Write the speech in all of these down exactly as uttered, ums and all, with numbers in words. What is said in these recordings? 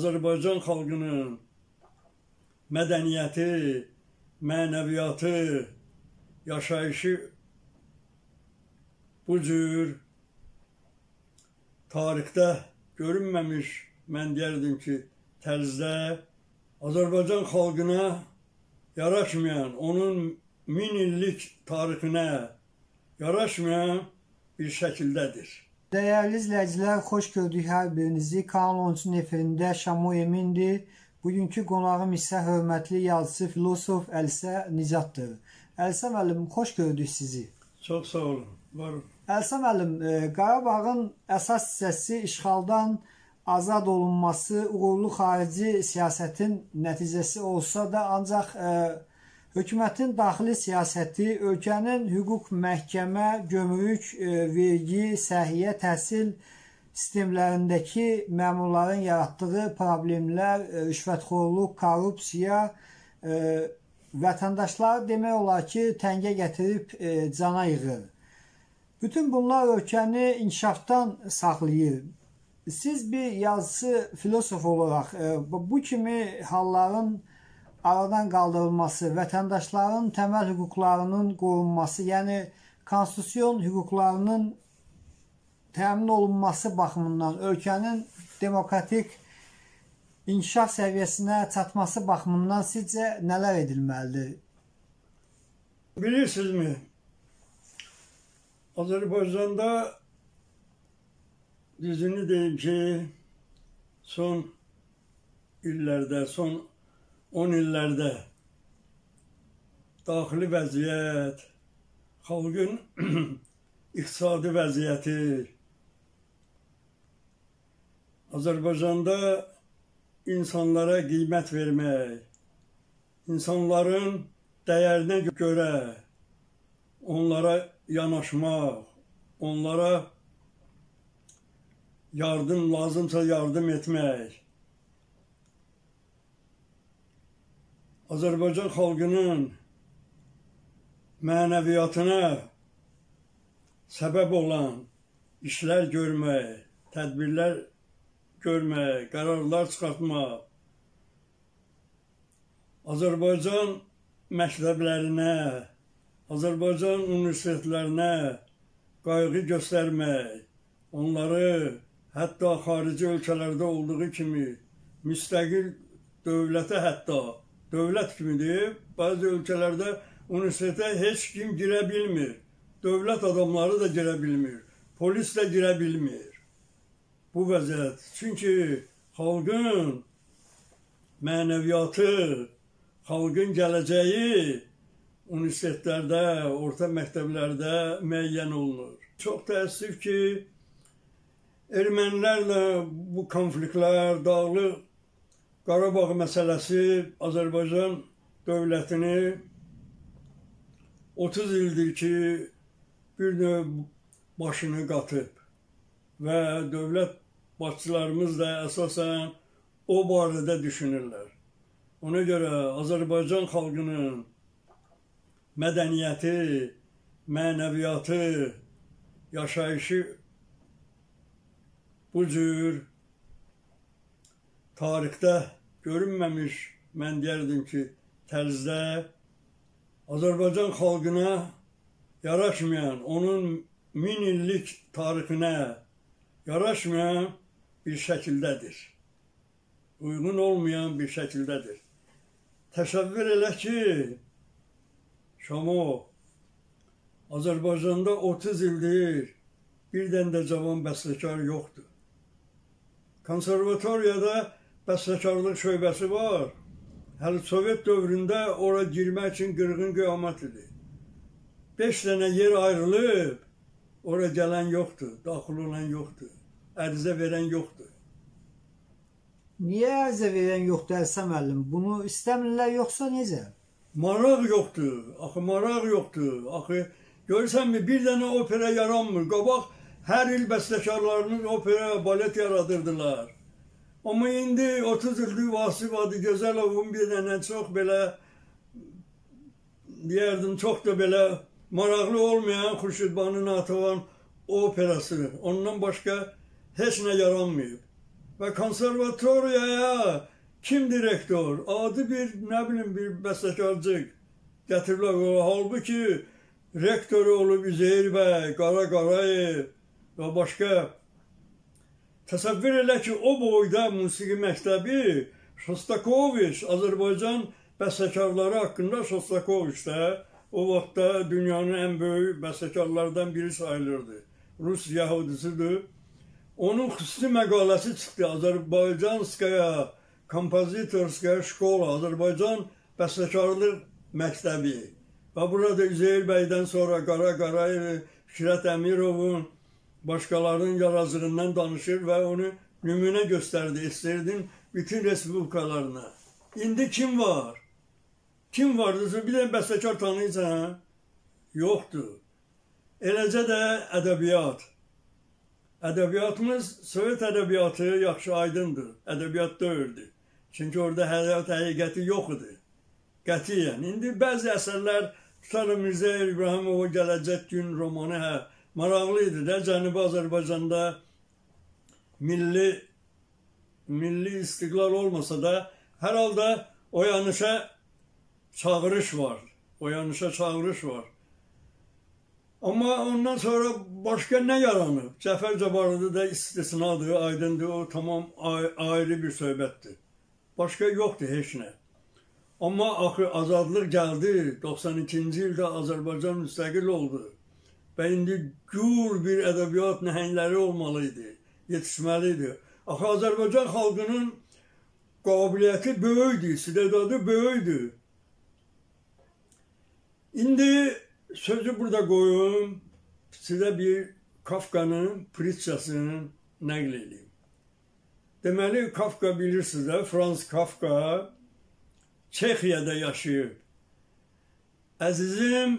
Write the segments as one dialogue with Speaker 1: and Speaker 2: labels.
Speaker 1: Azərbaycan xalqının mədəniyyəti, mənəviyyatı, yaşayışı bu cür tarixdə görünməmiş, mən deyərdim ki, tərzdə Azərbaycan xalqına yaraşmayan, onun min illik tarixinə yaraşmayan bir şəkildədir.
Speaker 2: Dəyərli izləyicilər, xoş gördük hər birinizi. Kanal on üçün efirində Şamo Emindir. Bugünkü qonağım isə hörmətli yazıcı, filosof Əlisə Nicatdır. Əlisə müəllim, xoş gördük sizi.
Speaker 1: Çox sağ olun, varım.
Speaker 2: Əlisə müəllim, Qarabağın əsas hissəsi işğaldan azad olunması uğurlu xarici siyasətin nəticəsi olsa da, ancaq e, hökumətin daxili siyasəti, ölkənin hüquq, məhkəmə, gömrük, e, vergi, səhiyyə, təhsil sistemlərindəki məmurların yaratdığı problemlər, e, rüşvətxorluq, korrupsiya, e, vətəndaşları demək olar ki, təngə gətirib e, cana yığır. Bütün bunlar ölkəni inkişafdan saxlayır. Siz bir yazıcı, filosof olaraq bu kimi halların aradan qaldırılması, vətəndaşların təməl hüquqlarının qorunması, yəni konstitusiyon hüquqlarının təmin olunması baxımından, ölkənin demokratik inkişaf səviyyəsinə çatması baxımından sizcə nələr edilməlidir?
Speaker 1: Bilirsinizmi, Azərbaycanda düzünü deyim ki, son illərdə, son on illərdə daxili vəziyyət, xalqın iqtisadi vəziyyəti, Azərbaycanda insanlara qiymət vermək, insanların dəyərinə görə onlara yanaşmaq, onlara yardım lazımsa yardım etmək, Azərbaycan xalqının mənəviyyatına səbəb olan işlər görmək, tədbirlər görmək, qərarlar çıxartmaq, Azərbaycan məktəblərinə, Azərbaycan universitetlərinə qayğı göstərmək, onları hətta xarici ölkələrdə olduğu kimi müstəqil dövlətə, hətta dövlət kimidir, bəzi ölkələrdə universitetə heç kim girə bilmir, dövlət adamları da girə bilmir, polis də girə bilmir. Bu vəziyyət, çünki xalqın mənəviyyatı, xalqın gələcəyi universitetlərdə, orta məktəblərdə müəyyən olunur. Çox təəssüf ki, ermənilərlə bu konfliktlər, Dağlıq Qarabağ məsələsi Azərbaycan dövlətini otuz ildir ki, bir növ başını qatıb və dövlət başçılarımız da əsasən o barədə düşünürlər. Ona görə Azərbaycan xalqının mədəniyyəti, mənəviyyatı, yaşayışı bu cür tarixdə görünməmiş, mən deyərdim ki, tərzdə Azərbaycan xalqına yaraşmayan, onun min illik tarixinə yaraşmayan bir şəkildədir. Uyğun olmayan bir şəkildədir. Təsəvvür elə ki, Şamo, Azərbaycanda otuz ildir bir dənə də cavan bəstəkar yoxdur. Konservatoriyada bəstəkarlıq şöbəsi var. Hələ Sovet dövründə ora girmək üçün qırğın qiyamət idi. Beş dənə yer ayrılıb, ora gələn yoxdur, daxil olan yoxdur, ərizə verən yoxdur.
Speaker 2: Niyə ərizə verən yoxdur Əlisə müəllim? Bunu istəmirlər yoxsa necə?
Speaker 1: Maraq yoxdur, axı maraq yoxdur. Axı görürsənmi, bir dənə opera yaranmır. Qabaq hər il bəstəkarlarının opera, balet yaradırdılar. Amma indi otuz ildir Vasif Adıgözəlovun bir dənə çox belə, deyərdim, çox da belə maraqlı olmayan Xurşudbanu Natəvan operası. Ondan başqa heç nə yaranmayıb. ve konservatoriyaya kim direktör? Adı bir, ne bileyim, bir bəstəkarcıq gətirilər. Halbuki rektörü olub Üzeyir bəy, Qara Qarayev və başqa. Təsəvvür elə ki, o boyda musiqi məktəbi Shostakovich, Azərbaycan bəstəkarları haqqında Shostakovich də o vaxtda dünyanın ən böyük bəstəkarlardan biri sayılırdı. Rus yahudisidir. Onun xüsusi məqaləsi çıxdı. Azərbaycanskaya Kompozitorskaya Şkola, Azərbaycan bəstəkarlıq məktəbi. Və burada Üzeyir bəydən sonra Qara Qarayev, Fikrət Əmirovun, başqalarının yarazığından danışır və onu nümunə göstərdi SSRİ-nin bütün respublikalarına. İndi kim var? Kim vardır? Bir də bəstəkar tanıyırsan? Yoxdur. Eləcə də ədəbiyyat. Ədəbiyyatımız, Sovet ədəbiyyatı yaxşı aydındır. Ədəbiyyat deyildi. Çünki orada həyat həqiqəti yox idi. Qətiyyən. İndi bəzi əsərlər, tutalım Mirzə İbrahimova Gələcək Gün romanı, hə, maraqlı idi də. Cənubi Azərbaycanda milli milli istiqlal olmasa da hər halda oyanışa çağırış var. Oyanışa çağırış var. Amma ondan sonra başqa nə yaranıb? Cəfər Cabbarlı da istisnadır, aydındır. O tamam ayrı bir söhbətdir. Başqa yoxdur heç nə. Amma axı azadlıq gəldi. doxsan ikinci ildə Azərbaycan müstəqil oldu. Və indi gür bir ədəbiyyat nəhəngləri olmalıydı, yetişməliydi. Axı Azərbaycan xalqının qabiliyyəti böyükdür, istedadı böyükdür. İndi sözü burada qoyum, sizə bir Kafkanın pritsasını nəql edeyim. Deməli, Kafka bilirsiniz də, Franz Kafka Çexiyada yaşayıb. Əzizim,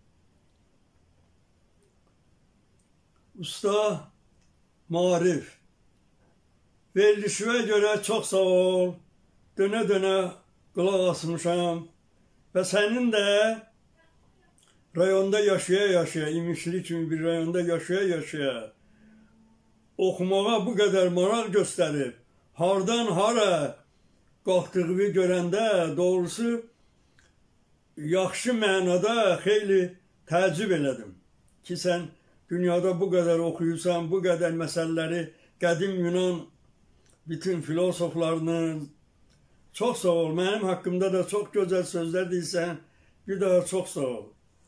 Speaker 1: usta Marif, verilişinə görə çox sağ ol, dönə-dönə qulaq asmışam və sənin də rayonda yaşaya-yaşaya, İmişli kimi bir rayonda yaşaya-yaşaya oxumağa bu qədər maraq göstərib, hardan hara qalxdığını görəndə doğrusu yaxşı mənada xeyli təəccüb elədim ki, sən dünyada bu qədər oxuyursan, bu qədər məsələləri, qədim Yunan bütün filosoflarının, çox sağ ol, mənim haqqımda da çox gözəl sözlər deyirsən, bir daha çox sağ ol.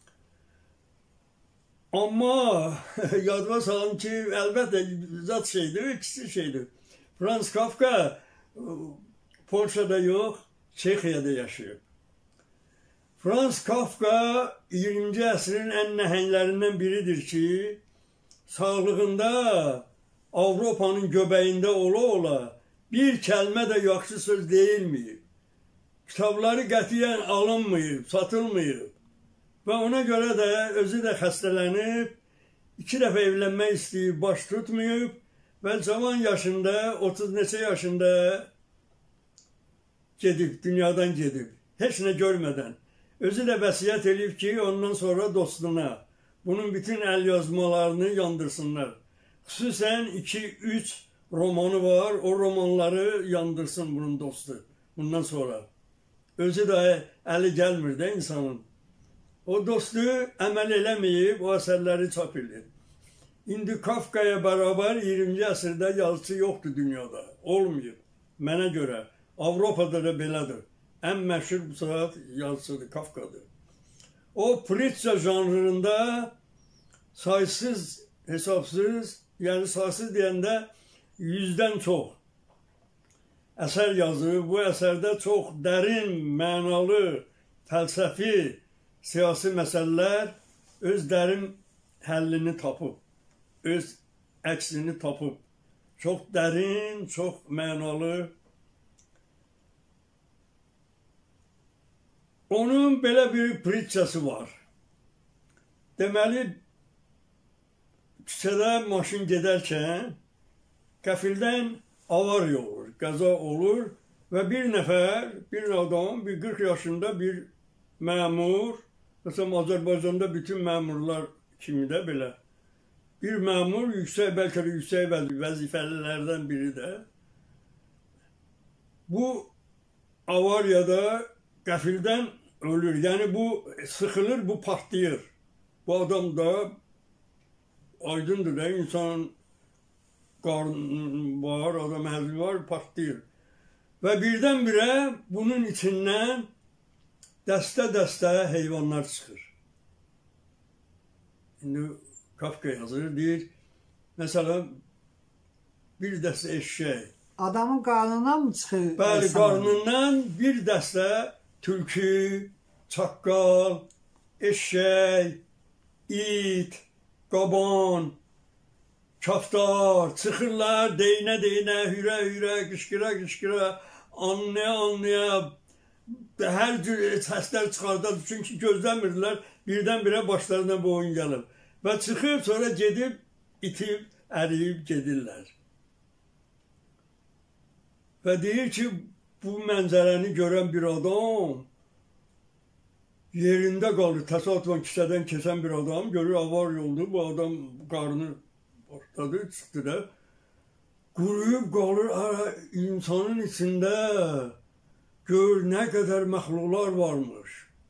Speaker 1: Amma yadıma salın ki, əlbəttə zat şeydir, ikisi şeydir. Franz Kafka Polşada yox, Çexiyada yaşayıb. Franz Kafka iyirminci əsrin ən nəhənglərindən biridir ki, sağlığında Avropanın göbəyində ola-ola bir kəlmə də yaxşı söz deyilməyib. Kitabları qətiyyən alınmayıb, satılmayıb. Və ona görə də özü də xəstələnib, iki dəfə evlənmək istəyib, baş tutmayıb və cavan yaşında, otuz neçə yaşında gedib, dünyadan gedib. Heç nə görmədən. Özü də vəsiyyət edib ki, ondan sonra dostuna bunun bütün əl yazmalarını yandırsınlar. Xüsusən iki üç romanı var, o romanları yandırsın bunun dostu bundan sonra. Özü də əli gəlmir də insanın. O dostu əməl eləməyib, o əsərləri çap edib. İndi Kafkaya bərabər iyirminci əsrdə yazıçı yoxdur dünyada, olmayıb. Mənə görə, Avropada da belədir. Ən məşhur bu saat yazıçıdır, Kafkadır. O pritsa janrında saysız, hesapsız, yəni saysız deyəndə yüzdən çox əsər yazıb. Bu əsərdə çox dərin, mənalı, fəlsəfi, siyasi məsələlər öz dərin həllini tapıb, öz əksini tapıb. Çox dərin, çox mənalı. Onun belə bir pritsası var. Deməli, küçədə maşın gedərkən qəfildən avariya olur, qəza olur və bir nəfər, bir adam, bir qırx yaşında bir məmur, məsələn, Azərbaycanda bütün məmurlar kimi də belə, bir məmur yüksək, bəlkə də yüksək vəzifəlilərdən biri də, bu avariyada qəfildən ölür. Yəni bu sıxılır, bu partlayır. Bu adam da aydındır da, insan qarnı var, adam həzmi var, partlayır. Və birdən-birə bunun içindən dəstə-dəstə heyvanlar çıxır. İndi Kafka yazır, deyir, məsələn, bir dəstə eşşək.
Speaker 2: Adamın qarnından mı çıxır?
Speaker 1: Bəli, qarnından bir dəstə tülkü, çaqqal, eşşək, it, qaban, kaftar çıxırlar, deynə-deynə, hürə-hürə, qışqıra-qışqıra, anlaya-anlaya, hər cür səslər çıxardar. Çünki gözləmirdilər, birdən-birə başlarına bu oyun gəlir. Və çıxıb, sonra gedib, itib, əriyib gedirlər. Və deyir ki, bu mənzərəni görən bir adam yerində qalır. Təsadüfən kisədən keçən bir adam görür, avar yoldur. Bu adam qarnı başladı, çıxdı da. Quruyub qalır, insanın içində gör nə qədər məxluqlar varmış.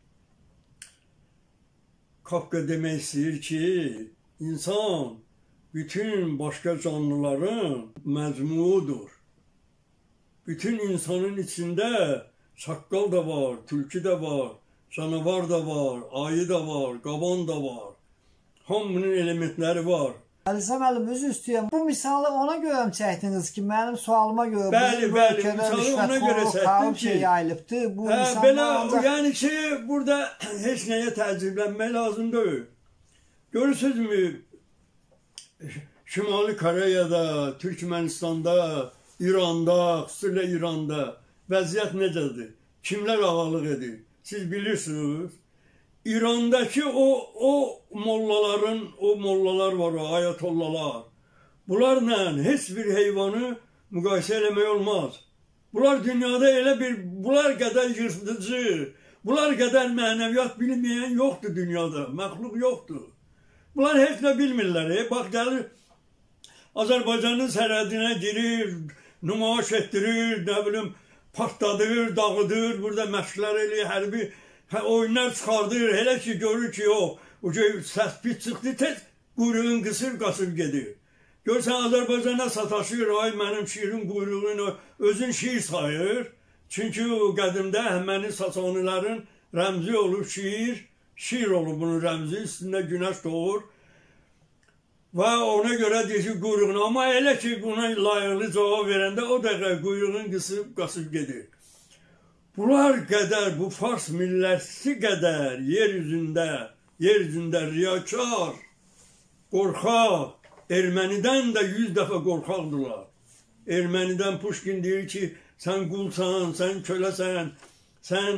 Speaker 1: Kafka demək istəyir ki, insan bütün başqa canlıların məzmuudur. Bütün insanın içində çaqqal da var, tülkü də var, canavar da var, ayı da var, qaban da var. Hamının elementləri var.
Speaker 2: Əlisə müəllim, özü üstüyəm. Bu misalı ona görə mi çəkdiniz ki, mənim sualıma görə
Speaker 1: bəli,
Speaker 2: bizim
Speaker 1: bəli,
Speaker 2: ölkədə
Speaker 1: ona görə çəkdim ki,
Speaker 2: yayılıbdır. Bu
Speaker 1: hə,
Speaker 2: insanlar
Speaker 1: belə,
Speaker 2: ancaq...
Speaker 1: yəni ki, burada heç nəyə təəccüblənmək lazım deyil. Görürsünüzmü, Şimali Koreyada, Türkmenistanda, İranda, xüsusilə İranda vəziyyət necədir? Kimlər ağalıq edir? Siz bilirsiniz. İrandakı o, o mollaların, o mollalar var, o ayatollalar. Bunlarla heç bir heyvanı müqayisə eləmək olmaz. Bunlar dünyada elə bir, bunlar qədər yırtıcı, bunlar qədər mənəviyyat bilməyən yoxdur dünyada, məxluq yoxdur. Bunlar heç nə bilmirlər. E, bax, gəlir, Azərbaycanın sərhədinə girir, nümayiş etdirir, nə bilim, partladır, dağıdır, burada məşqlər eləyir, hərbi oyunlar çıxardır, elə ki, görür ki, yox, o səs pis çıxdı, tez quyruğun qısır, qasır gedir. Görsən, Azərbaycana sataşır, ay, mənim şiirin quyruğunu özün şiir sayır. Çünki o qədimdə həməni Sasanilərin rəmzi olub şiir, şiir olub bunun rəmzi, üstündə günəş doğur. Və ona görə deyir ki, quyruğunu, amma elə ki, buna layıqlı cavab verəndə o dəqiqə quyruğun qısıb, qasıb gedir. Bunlar qədər, bu Fars milləti qədər yer üzündə, yer üzündə riyakar, qorxaq, ermənidən də yüz dəfə qorxaqdırlar. Ermənidən Puşkin deyir ki, sən qulsan, sən köləsən, sən,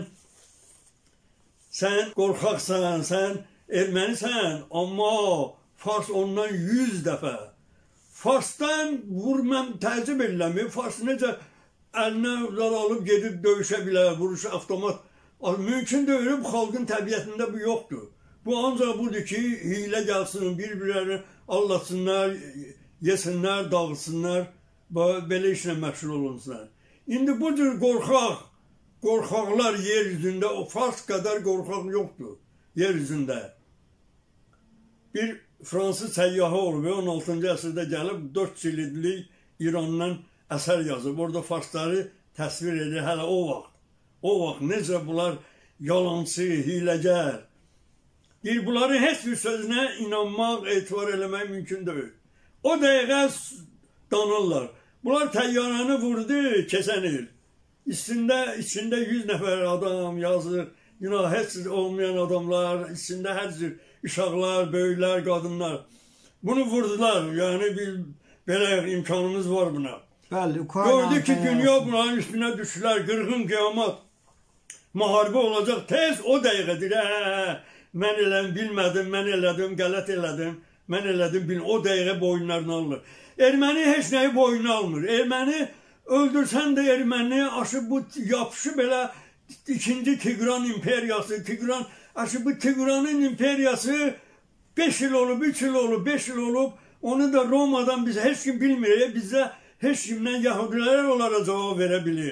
Speaker 1: sən qorxaqsan, sən ermənisən, amma Fars ondan yüz dəfə. Farsdan vur, mən təəccüb edirəm. Fars necə əlinə alıb gedib döyüşə bilər, vuruşa avtomat. Mümkün deyil, bu xalqın təbiətində bu yoxdur. Bu ancaq budur ki, hilə gəlsin, bir-birlərini allatsınlar, yesinlər, dağılsınlar, belə işlə məşğul olunsunlar. İndi bu cür qorxaq, qorxaqlar yer üzündə, o Fars qədər qorxaq yoxdur yer üzündə. Bir Fransız səyyahı olub, on altıncı əsrdə gəlib, dörd cildlik İrandan əsər yazıb. Orada Farsları təsvir edir hələ o vaxt. O vaxt necə bunlar yalancı, hiləgər. Deyir, bunların heç bir sözünə inanmaq, etibar eləmək mümkün deyil. O dəqiqə danırlar. Bunlar təyyarəni vurdu keçən il. İçində, içində yüz nəfər adam yazır. Günah heç olmayan adamlar, içində hər cür uşaqlar, böyüklər, qadınlar. Bunu vurdular. Yəni bir belə imkanımız var buna.
Speaker 2: Bəli, Ukrayna.
Speaker 1: Gördük ki, dünya bunların üstünə düşdülər. Qırğın qiyamət. Müharibə olacaq. Tez o dəqiqədir. Hə, mən eləm, bilmədim, mən elədim, qələt elədim. Mən elədim, bilmədim. O dəqiqə boyunlarını alır. Erməni heç nəyi boyuna almır. Erməni öldürsən də erməni aşı bu yapışı belə ikinci Tigran imperiyası, Tigran aşı bu Tigranın imperiyası beş il olub, üç il olub, beş il olub. Onu da Romadan biz heç kim bilmir. Bizdə heç kimdən Yahudilərə onlara cavab verə bilir.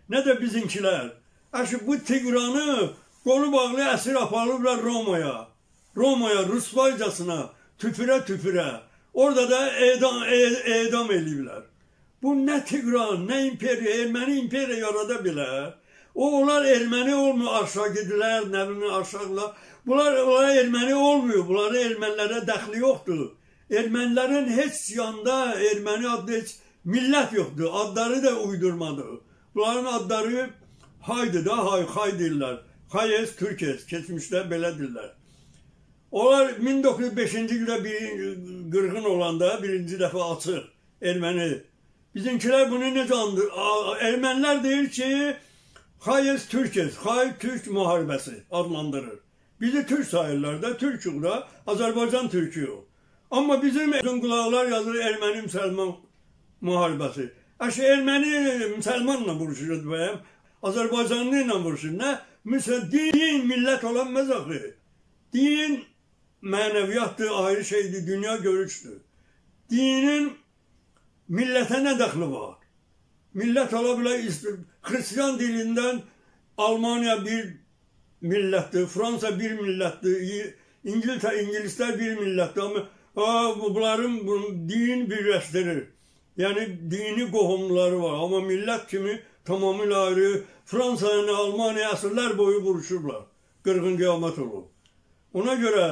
Speaker 1: nə də bizimkilər. Əşi bu Tigranı qolu bağlı əsir aparıblar Romaya. Romaya, Rusbaycasına, tüpürə tüpürə. Orada da edam, edam eləyiblər. Bu nə Tigran, nə imperiya, erməni imperiya yarada bilər. O, onlar erməni olmuyor, aşağı gidirlər, nə bilim, aşağılar. Bunlar, bunlar erməni olmuyor, bunların ermənilərə dəxli yoxdur. Ermənilərin heç yanda erməni adlı heç millət yoxdur, adları da uydurmadır. Bunların adları haydı da, hay, hay deyirlər. Hayes, Türkes, keçmişdə belə deyirlər. Onlar min doqquz yüz beşinci ildə bir qırğın olanda birinci dəfə açıq erməni. Bizimkilər bunu necə andır? Ermənilər deyir ki, Hayes, Türkes, Hay Türk müharibəsi adlandırır. Bizi Türk sayırlar da, Türk'ü da, Azərbaycan Türk'ü o. Amma bizim qulaqlar yazır erməni-müsəlman müharibəsi. Əşi, erməni-müsəlmanla vuruşur bəyəm, Azərbaycanlı ilə vuruşur. Nə? Məsələn, din, millət olan məzaqı. Din mənəviyyatdır, ayrı şeydir, dünya görüşdür. Dinin millətə nə dəxli var? Millət ola bilər, Hristiyan dilindən Almaniya bir millətdir, Fransa bir millətdir, İngiltər, İngilislər bir millətdir. Amma bunların din birləşdirir. Yəni, dini qohumları var. Amma millət kimi tamamilə ayrı. Fransa ilə Almaniya əsrlər boyu vuruşurlar. Qırğın qiyamət olur. Ona görə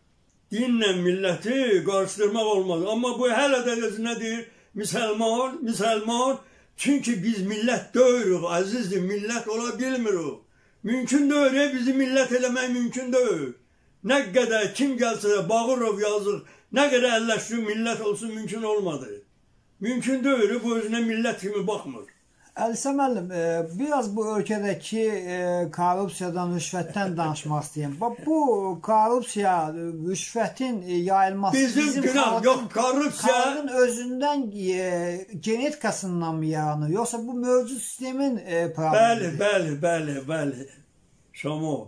Speaker 1: dinlə milləti qarışdırmaq olmaz. Amma bu hələ də nə deyir? Müsəlman, müsəlman. Çünki biz millət deyirik, əzizdir, millət ola bilmirik. Mümkün deyil, bizi millət eləmək mümkün deyil. Nə qədər kim gəlsə, Bağırov yazır, nə qədər əlləşdir, millət olsun, mümkün olmadı. Mümkün deyil, bu özünə millət kimi baxmır.
Speaker 2: Əlisə müəllim, biraz bu ölkədəki korrupsiyadan, rüşvətdən danışmaq istəyirəm. Bu korrupsiya, rüşvətin yayılması
Speaker 1: bizim, bizim günah, yox, korrupsiya
Speaker 2: xalqın özündən genetikasından mı yaranır? Yoxsa bu mövcud sistemin problemi?
Speaker 1: Bəli, bəli, bəli, bəli. Şamo,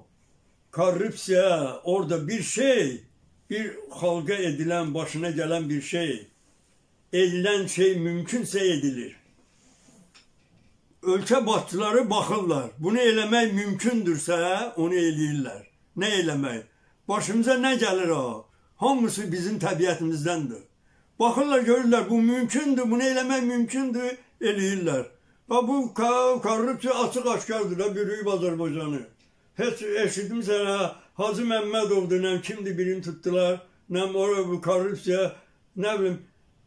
Speaker 1: korrupsiya orada bir şey, bir xalqa edilən, başına gələn bir şey, edilən şey mümkünsə edilir. Ölkə başçıları baxırlar. Bunu eləmək mümkündürsə, onu eləyirlər. Nə eləmək? Başımıza nə gəlir o? Hamısı bizim təbiətimizdəndir. Baxırlar, görürlər, bu mümkündür, bunu eləmək mümkündür, eləyirlər. Bu korrupsiya açıq-aşkardır da, bürüyüb Azərbaycanı. Heç eşitmişsən, Hacı Məmmədovdur, nəm kimdir birini tutdular, nəm oraya bu korrupsiya, nə bilim,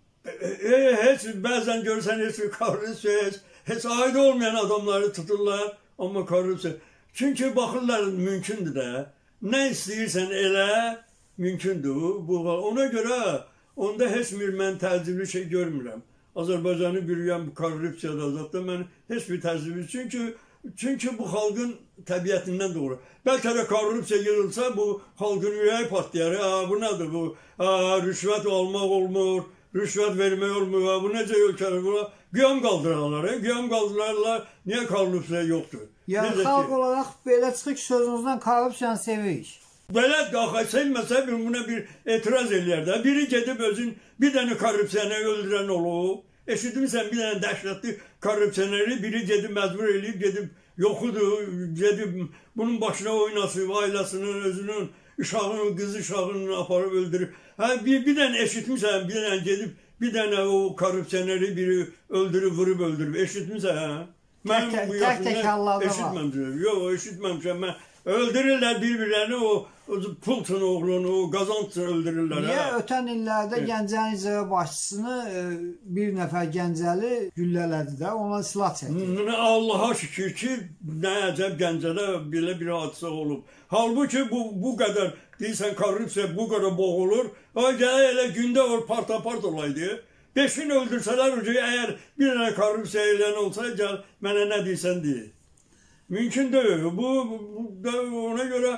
Speaker 1: heç bəzən görsən, heç korrupsiya, heç Heç aid olmayan adamları tuturlar, amma korrupsiya. Çünki baxırlar, mümkündür də. Nə istəyirsən elə, mümkündür. Ona görə onda heç bir mən təəccüblü şey görmürəm. Azərbaycanı bürüyən bu korrupsiyada zatda mən heç bir təəccüblü. Çünki, çünki bu xalqın təbiətindən doğru. Bəlkə də korrupsiya yığılsa, bu xalqın ürəyi patlayar. Bu nədir bu? Rüşvət almaq olmur. Rüşvət vermək olmuyor. Bu necə ölkələr? Buna qiyam qaldırarlar. Qiyam qaldırarlar. Niyə korrupsiya yoxdur?
Speaker 2: Yəni, xalq olaraq belə çıxır ki, sözünüzdən korrupsiyanı sevirik.
Speaker 1: Belə daxil sevməsə, buna bir etiraz eləyər də. Biri gedib özün bir dənə korrupsiyanı öldürən olub. Eşitmişsən, bir dənə dəhşətli korrupsiyanları biri gedib məcbur eləyib, gedib yoxudur, gedib bunun başına oynasıb, ailəsinin, özünün, uşağının, qızı uşağını aparıb öldürüb. Hə, bir, bir dənə eşitmişsən, bir dənə gedib, bir dənə o korrupsiyanları biri öldürüb, vurub öldürüb. Eşitmişsən, hə? Mən bu yaşımda eşitməmişəm. Yox, eşitməmişəm. Mən öldürürlər bir-birlərini, o Pultun oğlunu, o Qazancını öldürürlər.
Speaker 2: Niyə ötən illərdə Gəncənin icra başçısını bir nəfər Gəncəli güllələdi də, ona silah çəkdi?
Speaker 1: Allaha şükür ki, nə əcəb Gəncədə belə bir hadisə olub. Halbuki bu, bu qədər, deyirsən, korrupsiya bu qədər boğulur, gələ elə gündə o part-apart olaydı. Beşini öldürsələr, əgər bir dənə korrupsiya eləyən olsa, gəl, mənə nə deyirsən deyir. Mümkün deyil. Bu, bu ona görə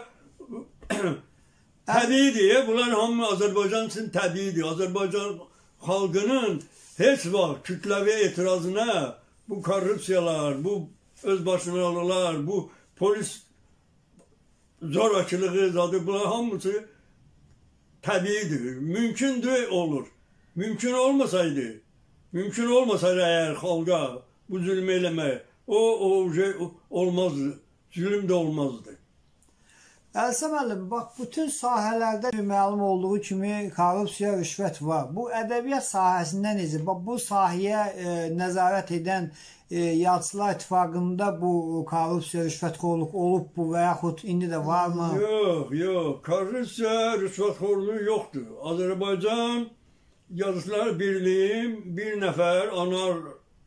Speaker 1: təbiidir. Bunlar hamı Azərbaycan üçün təbiidir. Azərbaycan xalqının heç vaxt kütləvi etirazına bu korrupsiyalar, bu özbaşınalılar, bu polis zorakılığı, zadı, bunlar hamısı təbiidir. Mümkündür olur. Mümkün olmasaydı, mümkün olmasaydı əgər xalqa bu zülm eləmək, O, o şey olmazdı. Zülüm də olmazdı.
Speaker 2: Əlsə müəllim, bax bütün sahələrdə məlum olduğu kimi korrupsiya, rüşvət var. Bu ədəbiyyat sahəsində necə? Bax bu sahəyə e, nəzarət edən e, Yazıçılar İttifaqında bu korrupsiya, rüşvətxorluq olub bu və yaxud indi də varmı?
Speaker 1: Yox, yox. Korrupsiya, rüşvətxorluğu yoxdur. Azərbaycan Yazıçılar Birliyi bir nəfər Anar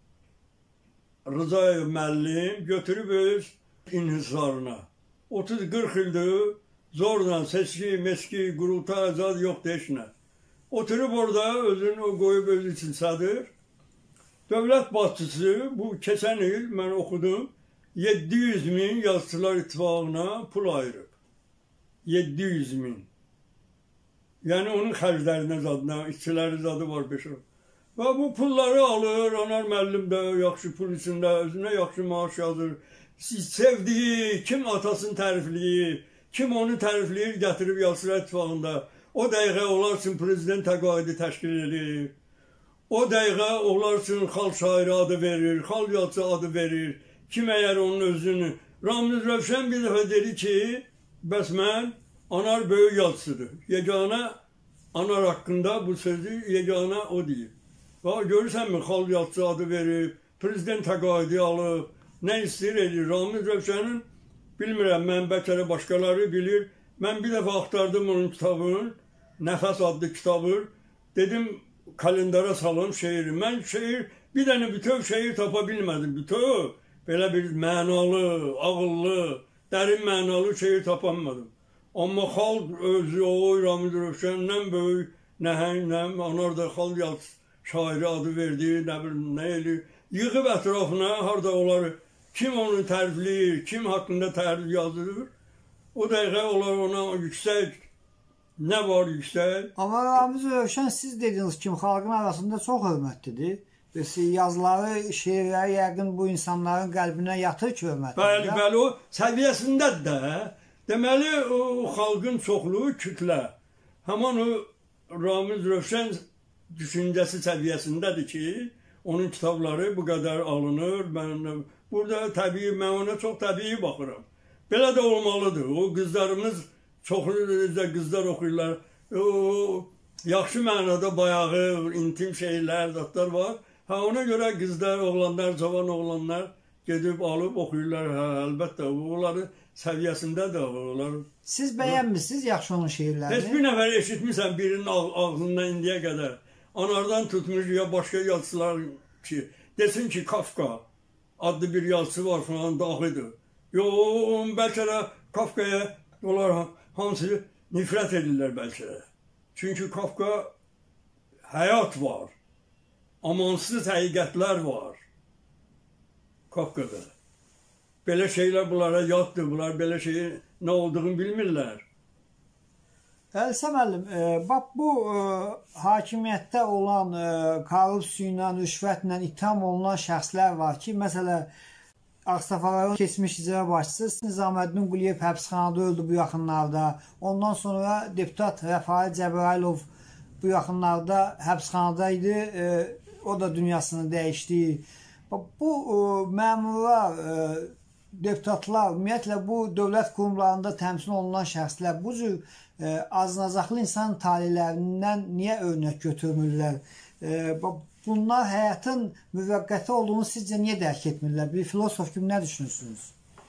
Speaker 1: Rızayev müəllim götürüb öz inhisarına. otuz qırx ildir zorla seçki, meski, qurultay, azad yoxdur heç nə. Oturub orada özünü o qoyub özü için sadır. Dövlət başçısı bu keçən il mən oxudum yeddi yüz min Yazıçılar İttifaqına pul ayırıb. yeddi yüz min. Yəni onun xərclərinə zadına, işçiləri zadı var beş o. Və bu pulları alır, Anar müəllim də yaxşı pul içində, özünə yaxşı maaş yazır. Sevdiyi, kim atasını tərifləyir, kim onu tərifləyir, gətirib Yazıçılar İttifaqında. O dəqiqə onlar üçün prezident təqaüdü təşkil edir. O dəqiqə onlar üçün xalq şairi adı verir, xalq yazıçı adı verir. Kim əgər onun özünü... Ramiz Rövşən bir dəfə dedi ki, bəs mən Anar böyük yazıçıdır. Yeganə Anar haqqında bu sözü yeganə o deyir. Və görürsənmi, xalq yazıçı adı verir, prezident təqaüdü alıb, nə istəyir edir. Ramiz Rövşənin, bilmirəm, mən bəlkə də başqaları bilir. Mən bir dəfə axtardım onun kitabını, Nəfəs adlı kitabı. Dedim, kalendara salım şeiri. Mən şeir, bir dənə bütöv şeir tapa bilmədim. Bütöv, belə bir mənalı, ağıllı, dərin mənalı şeir tapamadım. Amma xalq özü, o Ramiz Rövşəndən böyük nəhəng, nəhəng, onlar da xalq yazıçı şairi adı verdi, nə bilim, nə eləyir. Yığıb ətrafına, harada onları, kim onu tərifləyir, kim haqqında tərif yazılır, o dəqiqə onlar ona yüksək, nə var yüksək.
Speaker 2: Amma Ramiz Rövşən, siz dediniz kimi xalqın arasında çox hörmətlidir. Yazıları, şeirləri yəqin bu insanların qəlbinə yatır ki, hörmətlidir.
Speaker 1: Bəli, bəli, o səviyyəsindədir də. Deməli, o xalqın çoxluğu kütlə. Həman o Ramiz Rövşən düşüncəsi səviyyəsindədir ki, onun kitabları bu qədər alınır. Mən, burada təbii, mən ona çox təbii baxıram. Belə də olmalıdır. O qızlarımız, çoxlu qızlar oxuyurlar. O, yaxşı mənada bayağı, intim şeylər, zatlar var. Ha, ona görə qızlar, oğlanlar, cavan oğlanlar gedib alıb oxuyurlar. Hə, əlbəttə, onları səviyyəsindədir. Onlar...
Speaker 2: Siz bəyənmişsiniz yaxşı onun şeirlərini?
Speaker 1: Heç bir nəfər eşitmirsən birinin ağzından indiyə qədər. Anardan tutmuş ya başqa yazıçılar ki, desin ki, Kafka adlı bir yazıçı var falan daxidir. Yox, bəlkə də Kafkaya onlar hamısı nifrət edirlər bəlkə də. Çünki Kafka həyat var, amansız həqiqətlər var Kafkada. Belə şeylər bunlara yaddır, bunlar belə şeyin nə olduğunu bilmirlər.
Speaker 2: Əlsə müəllim, e, bax bu e, hakimiyyətdə olan e, korrupsiya ilə, rüşvətlə ittiham olunan şəxslər var ki, məsələn, Ağstafaların keçmiş icra başçısı Nizaməddin Quliyev həbsxanada öldü bu yaxınlarda. Ondan sonra deputat Rəfail Cəbrayilov bu yaxınlarda həbsxanada idi. E, o da dünyasını dəyişdi. Bu e, məmurlar, e, deputatlar, ümumiyyətlə bu dövlət qurumlarında təmsil olunan şəxslər bu cür e, aznazaqlı insan talelərindən niyə örnək götürmürlər? E, bunlar həyatın müvəqqəti olduğunu sizcə niyə dərk etmirlər? Bir filosof kimi nə düşünürsünüz?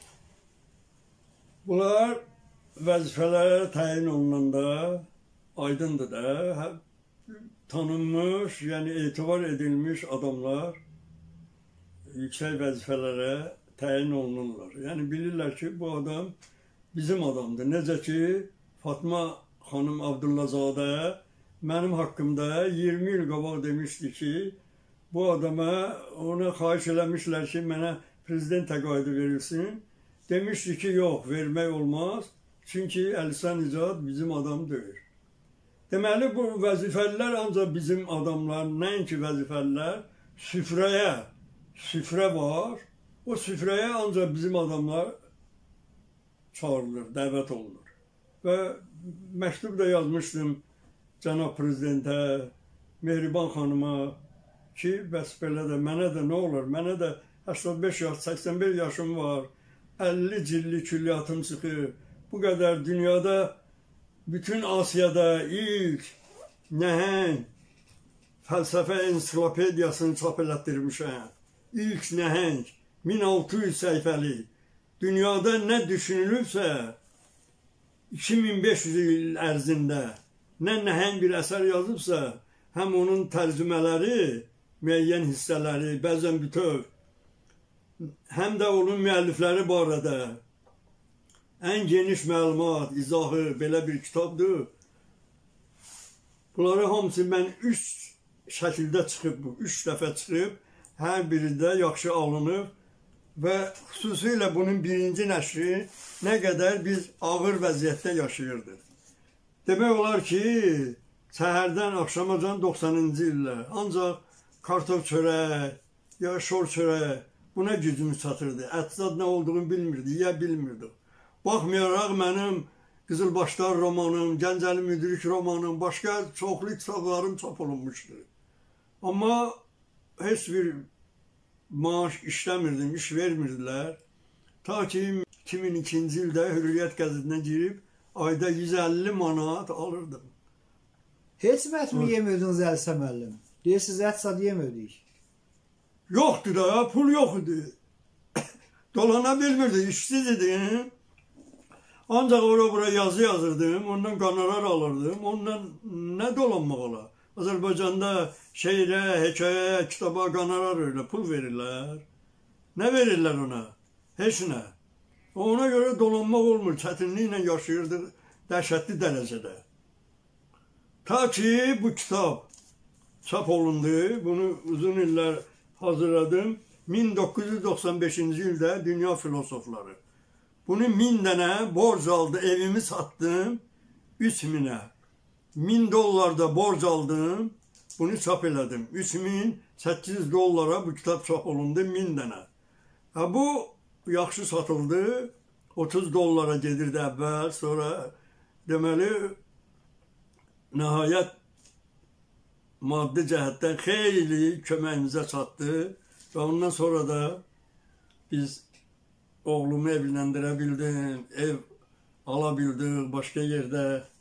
Speaker 1: Bunlar vəzifələrə təyin olunanda aydındır da, tanınmış, yəni etibar edilmiş adamlar yüksək vəzifələrə təyin olunurlar. Yəni bilirlər ki, bu adam bizim adamdır. Necə ki, Fatma xanım Abdullazadə mənim haqqımda iyirmi il qabaq demişdi ki, bu adama, ona xahiş eləmişlər ki, mənə prezident təqaüdü verilsin. Demişdi ki, yox, vermək olmaz. Çünki Əlisən İcad bizim adam deyil. Deməli, bu vəzifəlilər ancaq bizim adamlar, nəinki vəzifəlilər, süfrəyə, süfrə var. O süfrəyə ancaq bizim adamlar çağırılır, dəvət olunur. Və məktub da yazmışdım cənab prezidentə, Mehriban xanıma ki, bəs belə də mənə də nə olur, mənə də səksən beş yaş, səksən bir yaşım var. əlli cilli külliyatım çıxır. Bu qədər dünyada, bütün Asiyada ilk nəhəng fəlsəfə ensiklopediyasını çap elətdirmişəm. İlk nəhəng min altı yüz səhifəli. Dünyada nə düşünülübsə iki min beş yüz il ərzində nə nəhəng bir əsər yazıbsa, həm onun tərcümələri, müəyyən hissələri, bəzən bütöv, həm də onun müəllifləri barədə ən geniş məlumat, izahı belə bir kitabdır. Bunları hamısı mən üç şəkildə çıxıb, bu üç dəfə çıxıb, hər biri də yaxşı alınıb və xüsusilə bunun birinci nəşri nə qədər biz ağır vəziyyətdə yaşayırdıq. Demək olar ki, səhərdən axşamacan doxsanıncı illər ancaq kartof çörək, ya şor çörək, buna gücümüz çatırdı. Ətzad nə olduğunu bilmirdi, yeyə bilmirdik. Baxmayaraq mənim Qızılbaşlar romanım, Gəncəli Müdrik romanım, başqa çoxlu kitablarım çap olunmuşdur. Amma heç bir maaş işləmirdim, iş vermirdilər. Ta ki iki min ikinci ildə Hürriyyət qəzetinə girib ayda yüz əlli manat alırdım.
Speaker 2: Heç mi ət mi yemirdiniz Əlsə müəllim? Deyirsiniz, ət sad yemirdik.
Speaker 1: Yoxdur da, pul yox idi. Dolana bilmirdi, işsiz idim. Ancaq ora-bura yazı yazırdım, ondan qanarar alırdım, ondan nə dolanmaq olar? Azərbaycanda şeirə, hekayəyə, kitaba qanarar öyle, pul verirlər. Nə verirlər ona? Heç nə. Ona görə dolanmaq olmur, çətinliklə yaşayırdıq dəhşətli dərəcədə. Ta ki bu kitab çap olundu, bunu uzun illər hazırladım. min doqquz yüz doxsan beşinci ildə Dünya Filosofları. Bunu min dənə borc aldı, evimi satdım, üç minə. Min dollarda borc aldım, bunu çap elədim. üç min səkkiz yüz dollara bu kitab çap olundu, min dənə. Ha, bu yaxşı satıldı, otuz dollara gedirdi əvvəl, sonra deməli, nəhayət maddi cəhətdən xeyli köməyimizə çatdı və ondan sonra da biz oğlumu evləndirə bildim, ev ala bildik başqa yerdə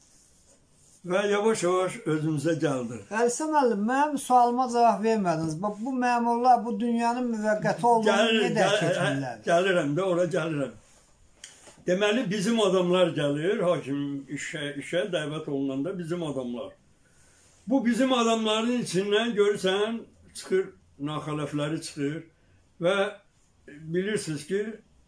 Speaker 1: və yavaş-yavaş özümüzə gəldik.
Speaker 2: Əlsə müəllim, mənim sualıma cavab vermədiniz. Bax, bu məmurlar bu dünyanın müvəqqəti olduğunu necə keçirlər?
Speaker 1: Gəlirəm də, ora gəlirəm. Deməli, bizim adamlar gəlir, hakim işə, işə dəvət olunanda bizim adamlar. Bu bizim adamların içindən görürsən, çıxır, naxələfləri çıxır və bilirsiniz ki,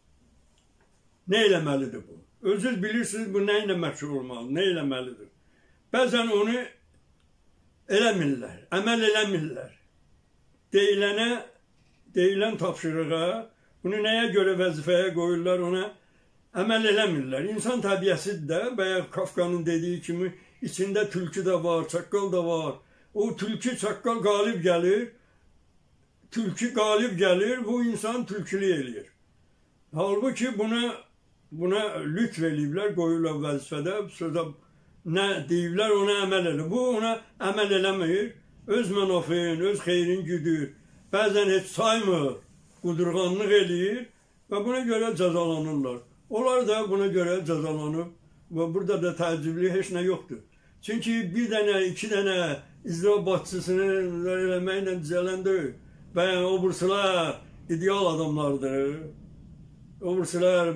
Speaker 1: nə eləməlidir bu? Özünüz bilirsiniz, bu nə ilə məşğul olmalı, nə eləməlidir? Bəzən onu eləmirlər, əməl eləmirlər. Deyilənə, deyilən tapşırığa, bunu nəyə görə vəzifəyə qoyurlar, ona əməl eləmirlər. İnsan təbiəsidir də, bəyə Kafkanın dediyi kimi, içində tülkü də var, çaqqal da var. O tülkü, çaqqal qalib gəlir, tülkü qalib gəlir, bu insan tülkülü eləyir. Halbuki buna, buna lütf eləyiblər, qoyurlar vəzifədə, sözə nə deyiblər, ona əməl edir. Bu ona əməl eləmir, öz mənafin, öz xeyrin güdür, bəzən heç saymır, qudurğanlıq eləyir və buna görə cəzalanırlar. Onlar da buna görə cəzalanıb və burada da təəccüblü heç nə yoxdur. Çünki bir dənə, iki dənə icra başçısını eləməklə düzələndir. Bəyən, o bursılar ideal adamlardır. O bursılar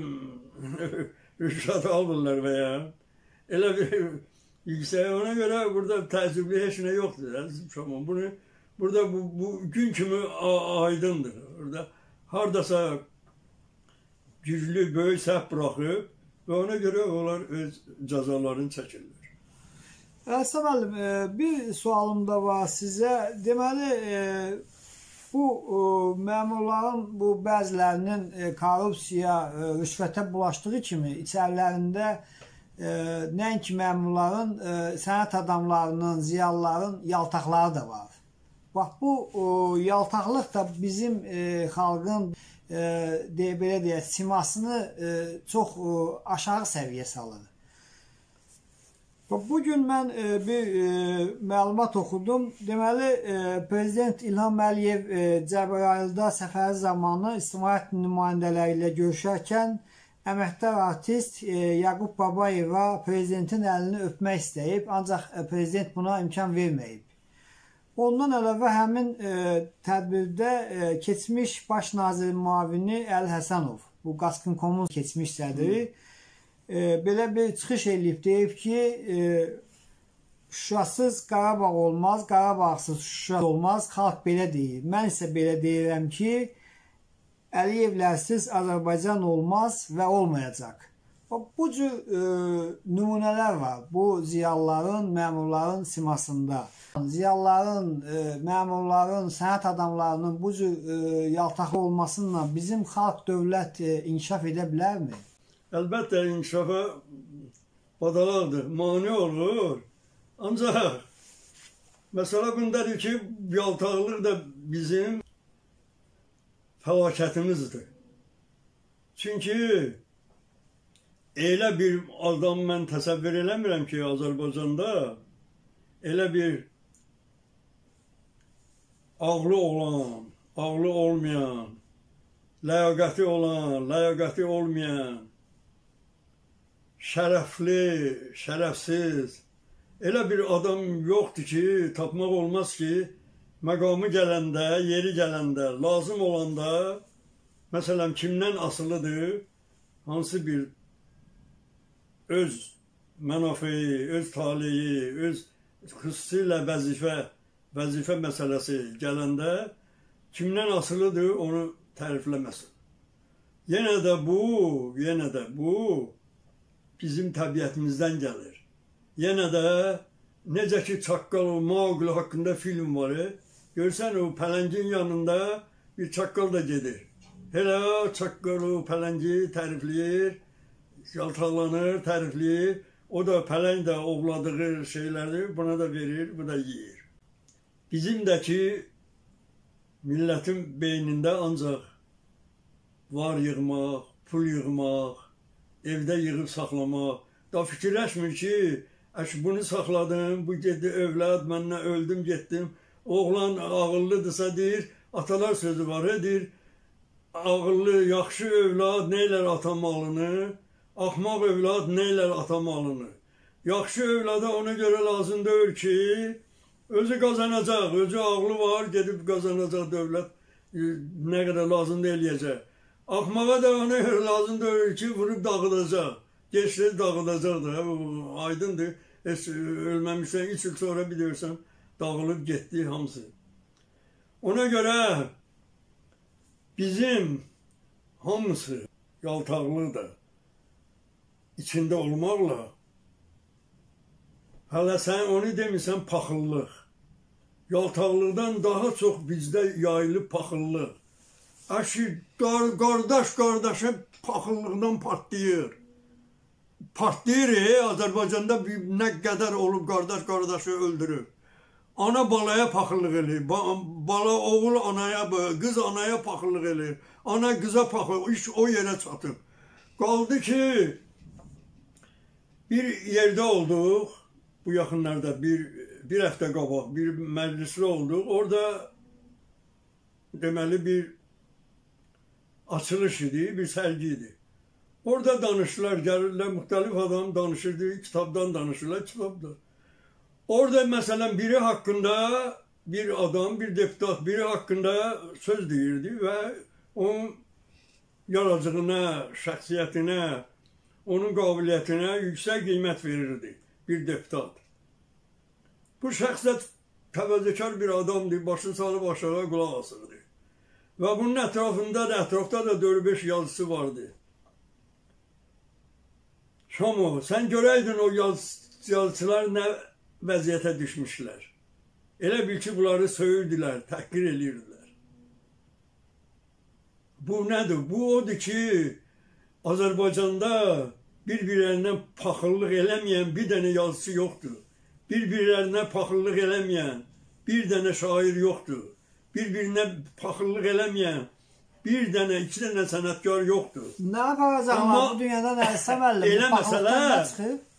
Speaker 1: rüşvət alırlar veya elə bir yüksək. Ona görə burada təəccüblü heç nə yoxdur. Bunu, burada bu, bu gün kimi aydındır. Orada hardasa güclü, böyük səhv buraxıb və ona görə onlar öz cəzalarını çəkirlər.
Speaker 2: Əlsə müəllim, bir sualım da var sizə. Deməli, bu məmurların, bu bəzilərinin korrupsiya, rüşvətə bulaşdığı kimi içərilərində nəinki məmurların, sənət adamlarının, ziyalıların yaltaqları da var. Bax, bu yaltaqlıq da bizim xalqın deyə belə deyək, simasını çox aşağı səviyyə salır. Bugün mən e, bir e, məlumat oxudum. Deməli, e, Prezident İlham Əliyev e, Cəbrayılda səfəri zamanı ictimaiyyət nümayəndələri ilə görüşərkən əməkdar artist e, Yaqub Babayeva prezidentin əlini öpmək istəyib, ancaq e, prezident buna imkan verməyib. Ondan əlavə həmin e, tədbirdə e, keçmiş baş nazirin müavini Əli Həsənov, bu Qaçqın Komun keçmiş sədri, hmm. E, belə bir çıxış eləyib, deyib ki, e, Şuşasız Qarabağ olmaz, Qarabağsız Şuşa olmaz, xalq belə deyir. Mən isə belə deyirəm ki, Əliyevlərsiz Azərbaycan olmaz və olmayacaq. Bu cür e, nümunələr var bu ziyalıların, məmurların simasında. Ziyalıların, e, məmurların, sənət adamlarının bu cür e, yaltaqlı olmasıyla bizim xalq, dövlət e, inkişaf edə bilərmi?
Speaker 1: Əlbəttə inkişafa badalaqdır, mane olur. Ancaq məsələ bundadır ki, yaltaqlıq da bizim fəlakətimizdir. Çünki elə bir adam mən təsəvvür eləmirəm ki, Azərbaycanda elə bir ağlı olan, ağlı olmayan, ləyaqəti olan, ləyaqəti olmayan, şərəfli, şərəfsiz, elə bir adam yoxdur ki, tapmaq olmaz ki, məqamı gələndə, yeri gələndə, lazım olanda, məsələn, kimdən asılıdır, hansı bir öz mənafeyi, öz taleyi, öz xüsusilə vəzifə, vəzifə məsələsi gələndə, kimdən asılıdır, onu tərifləməsin. Yenə də bu, yenə də bu, bizim təbiətimizdən gəlir. Yenə də necə ki Çaqqal o Mauqli haqqında film var. Görsən o pələngin yanında bir çaqqal da gedir. Elə Çaqqal o pələngi tərifləyir, yaltaqlanır, tərifləyir. O da pələng də ovladığı şeyləri buna da verir, bu da yeyir. Bizim də ki millətin beynində ancaq var yığmaq, pul yığmaq, evdə yığıb saxlamaq. Da fikirləşmir ki, əş bunu saxladım, bu getdi övlad, mən nə öldüm, getdim. Oğlan ağıllıdırsa deyir, atalar sözü var, deyir, ağıllı, yaxşı övlad neylər ata malını, axmaq övlad neylər ata malını. Yaxşı övlada ona görə lazım deyil ki, özü qazanacaq, özü ağlı var, gedib qazanacaq dövlət, nə qədər lazım eləyəcək. Axmağa da ona görə lazım deyil ki, vurub dağıdacaq. Geçdir dağıdacaq da, aydındır. Heç ölməmişsən, üç il sonra bilirsən, dağılıb getdi hamısı. Ona görə bizim hamısı yaltaqlı da içində olmaqla, hələ sən onu demirsən paxıllıq. Yaltaqlıqdan daha çox bizdə yayılıb paxıllıq. Əşi, qardaş qardaşa paxıllıqdan partlayır. Partlayır, e, Azərbaycanda nə qədər olub qardaş qardaşı öldürür. Ana balaya paxıllıq eləyir. Bala oğul anaya, qız anaya paxıllıq eləyir. Ana qıza paxıllıq, iş o yerə çatıb. Qaldı ki, bir yerdə olduq, bu yaxınlarda bir, bir həftə qabaq, bir məclisdə olduq. Orada deməli bir açılış idi, bir sərgi idi. Orada danışırlar, gəlirlər, müxtəlif adam danışırdı, kitabdan danışırlar, kitabdan. Orada məsələn biri haqqında, bir adam, bir deputat, biri haqqında söz deyirdi və onun yaracığına, şəxsiyyətinə, onun qabiliyyətinə yüksək qiymət verirdi bir deputat. Bu şəxsiyyət təvəzzəkar bir adamdır, başını salıb aşağı qulaq asırdı. Və bunun ətrafında da, ətrafda da dörd beş yazısı vardı. Şamo, sən görəydin o yazıçılar nə vəziyyətə düşmüşlər. Elə bil ki, bunları söyürdülər, təhqir edirdilər. Bu nədir? Bu odur ki, Azərbaycanda bir-birlərindən paxıllıq eləməyən bir dənə yazıcı yoxdur. Bir-birlərindən paxıllıq eləməyən bir dənə şair yoxdur. Bir-birinə paxıllıq eləməyən bir dənə, iki dənə sənətkar yoxdur.
Speaker 2: Nə yapacaqlar bu dünyadan Əlsəm əllə?
Speaker 1: Elə məsələ,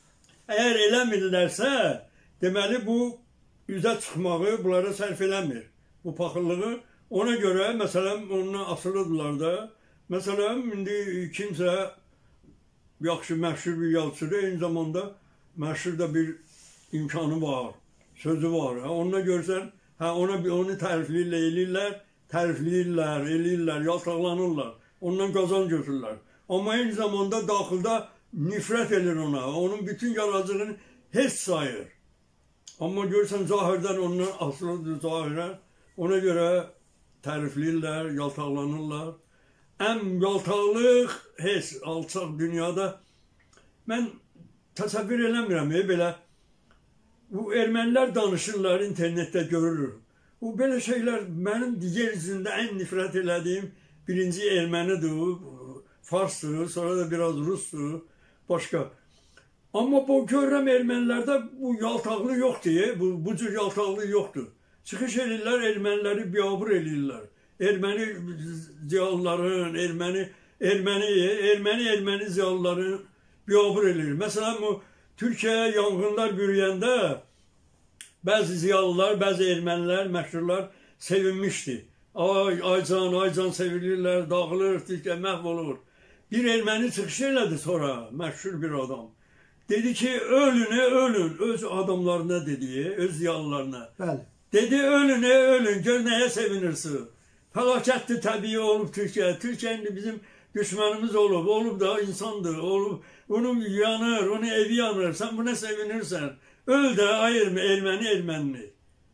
Speaker 1: Əgər eləmirlərsə, deməli bu üzə çıxmağı bunlara sərf eləmir. Bu paxıllığı ona görə, məsələn, onunla asılıdırlar da. Məsələn, indi kimsə yaxşı, məşhur bir yazıçıdır, eyni zamanda məşhur da bir imkanı var, sözü var. Hə, onunla görsən, hə, ona, onu tərifləyirlər, eləyirlər, tərifləyirlər, eləyirlər, yaltaqlanırlar, ondan qazan götürürlər. Amma eyni zamanda daxildə nifrət edir ona, onun bütün yaradığını heç sayır. Amma görsən, zahirdən ondan asılıdır, zahirən. Ona görə tərifləyirlər, yaltaqlanırlar. Ən yaltaqlıq, heç alçaq dünyada. Mən təsəvvür eləmirəm, e, belə. Bu ermənilər danışırlar, internetdə görürür. Bu belə şeylər mənim yer üzündə ən nifrət elədiyim birinci ermənidir, farsdır, sonra da biraz rusdur, başqa. Amma bu görürəm ermənilərdə bu yaltaqlı yoxdur, bu, bu cür yaltaqlı yoxdur. Çıxış edirlər, erməniləri biabır edirlər. Erməni ziyalıların, erməni, erməni, erməni, erməni ziyalıların biabır edir. Məsələn, bu Türkiyəyə yanğınlar bürüyəndə bəzi ziyalılar, bəzi ermənilər, məşhurlar sevinmişdi. Ay, aycan, aycan sevilirlər, dağılır, Türkiyə məhv olur. Bir erməni çıxış elədi sonra, məşhur bir adam. Dedi ki, ölünə, ölün, öz adamlarına dedi, öz ziyalılarına. Bəli. Dedi, ölünə, ölün, gör nəyə sevinirsin. Fəlakətdir, təbii olub Türkiyə. Türkiyə indi bizim düşmənimiz olub, olub da insandır, olub. Onun yanır, onun evi yanır, sən buna sevinirsən. Öl də, ayırma, erməni, erməni.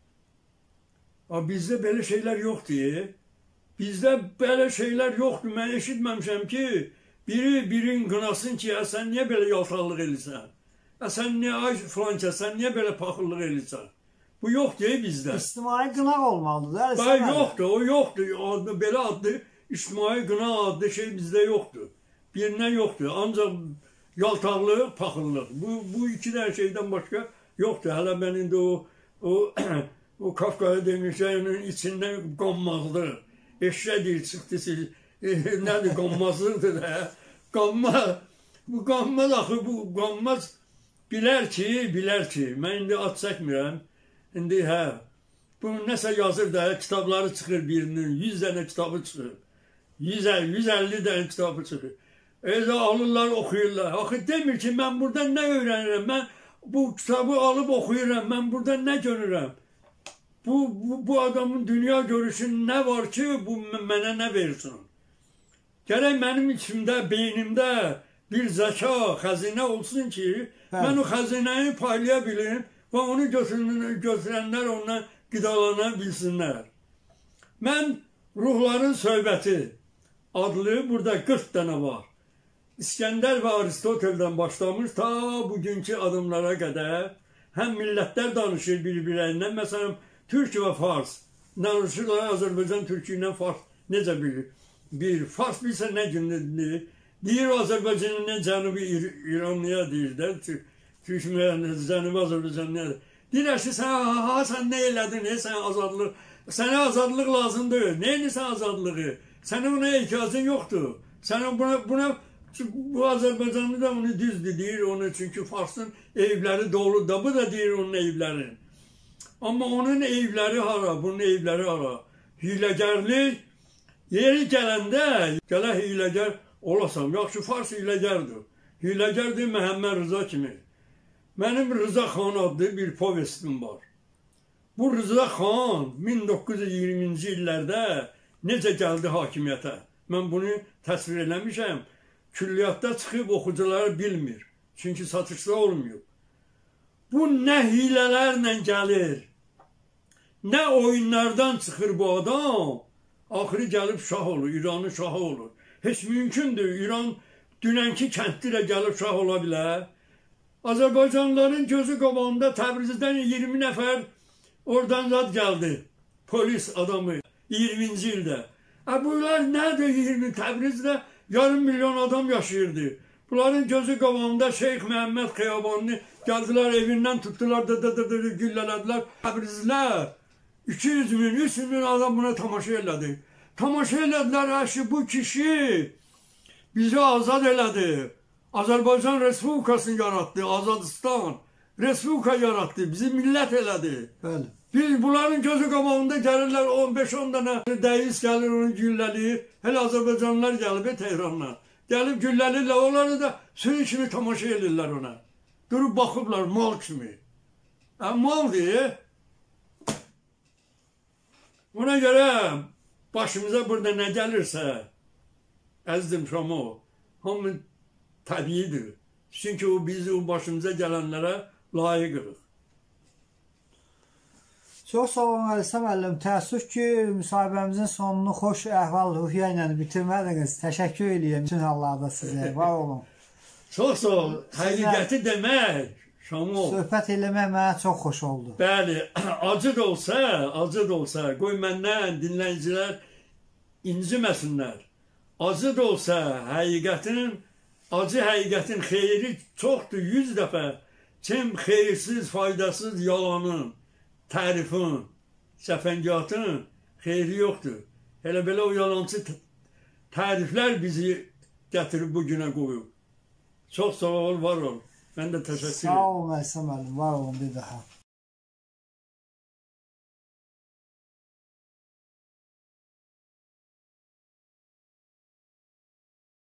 Speaker 1: Bizdə belə şeylər yoxdur. Bizdə belə şeylər yoxdur. Mən eşitməmişəm ki, biri birin qınasın ki, sən niyə belə yaltaqlıq edirsən? Sən niyə, ay filankə, sən niyə belə paxıllıq edirsən? Bu yoxdur bizdə.
Speaker 2: İctimai qınaq olmalıdır.
Speaker 1: Bəli, yoxdur, o yoxdur. Adlı, belə adlı, ictimai qınaq adlı şey bizdə yoxdur. Birindən yoxdur. Ancaq yaltaqlıq, paxıllıq. Bu, bu iki dənə şeydən başqa yoxdur. Hələ mən indi o, o, o Kafkaya demişəyin içindən qanmazdır. Eşşədir, çıxdısı, e, nədir, qanmazlıqdır da. Qanmaz, bu qanmaz axı, bu qanmaz bilər ki, bilər ki, mən indi ad çəkmirəm. İndi hə, bu nəsə yazır da, kitabları çıxır birinin, yüz dənə kitabı çıxır. yüz əlli dənə kitabı çıxır. Elə alırlar, oxuyurlar. Axı demir ki, mən burada nə öyrənirəm, mən bu kitabı alıb oxuyuram, mən burada nə görürəm? Bu, bu, bu adamın dünya görüşün nə var ki, bu mənə nə versin? Gərək mənim içimdə, beynimdə bir zəka, xəzinə olsun ki, hə, mən o xəzinəni paylaya bilim və onu götürənlər ondan qidalana bilsinlər. Mən Ruhların Söhbəti adlı burada qırx dənə var. İskəndər və Aristoteldən başlamış ta bugünkü adımlara qədər həm millətlər danışır bir-birlərindən. Məsələn, Türk və Fars danışırlar, Azərbaycan Türkü ilə Fars necə bilir? Bir, Fars bilsə nə gündür? Deyir Azərbaycanın Cənubi İranlıya deyir də, Türkmən, Cənubi Azərbaycanlıya. Deyirlər ki, sən, ha, sən nə elədin, sən azadlıq, sənə azadlıq lazımdır, nə edirsən azadlığı? Sənin ona ehtiyacın yoxdur. Sənin buna, buna bu Azərbaycanlı da onu düzdür deyir, onu çünki Farsın evləri doludur da, bu da deyir onun evləri. Amma onun evləri hara, bunun evləri hara? Hiləgərlik, yeri gələndə, gələ hiləgər olasam, yaxşı Fars hiləgərdir. Hiləgərdir Məhəmməd Rıza kimi. Mənim Rıza Xan adlı bir povestim var. Bu Rıza Xan min doqquz yüz iyirminci illərdə necə gəldi hakimiyyətə? Mən bunu təsvir eləmişəm. Külliyyatda çıxıb oxucuları bilmir. Çünki satışda olmuyor. Bu nə hilələrlə gəlir, nə oyunlardan çıxır bu adam, axırı gəlib şah olur, İranın şahı olur. Heç mümkündür, İran dünənki kənddirə gəlib şah ola bilər. Azərbaycanlıların gözü qabağında Təbrizdən iyirmi nəfər oradan zad gəldi, polis adamı, iyirminci ildə. E bunlar nədir iyirmi? Təbrizdə yarım milyon adam yaşayırdı. Bunların gözü qabağında Şeyx Məhəmməd Xiyabanını gəldilər, evindən tutdular, dı dı dı dı güllələdilər. Təbrizlər iki yüz min, üç yüz min adam buna tamaşa elədi. Tamaşa elədilər, əşi bu kişi bizi azad elədi. Azərbaycan Respublikasını yaratdı, Azadistan Respublika yaratdı, bizi millət elədi.
Speaker 2: Bəli.
Speaker 1: Biz bunların gözü qabağında gəlirlər, on beş on dənə dəyiz gəlir, onu gülləliyir. Hələ Azərbaycanlılar gəlib Tehrandan. Gəlib gülləlirlər, onları da sürü kimi tamaşa edirlər ona. Durub baxıblar mal kimi. Hə, mal deyir. Ona görə başımıza burada nə gəlirsə, əzizim Şamo, hamı təbiidir. Çünki o biz o başımıza gələnlərə layiqıq.
Speaker 2: Çox sağ olun Əlisə müəllim. Təəssüf ki, müsahibəmizin sonunu xoş əhval-ruhiyyə ilə bitirmədiniz. Təşəkkür edirəm bütün hallarda sizə. Var olun.
Speaker 1: Çox sağ ol. Həqiqəti demək, Şamo.
Speaker 2: Söhbət eləmək mənə çox xoş oldu.
Speaker 1: Bəli, acı da olsa, acı da olsa, qoy məndən dinləyicilər inciməsinlər. Acı da olsa, həqiqətin, acı həqiqətin xeyri çoxdur, yüz dəfə. Kim xeyirsiz, faydasız yalanın, tərifin, səfəngiyatın xeyri yoxdur. Elə belə o yalancı təriflər bizi gətirib bu günə qoyub. Çox sağ ol, var ol. Mən də təşəkkür edirəm.
Speaker 2: Sağ olun Əlisə müəllim, var olun bir daha.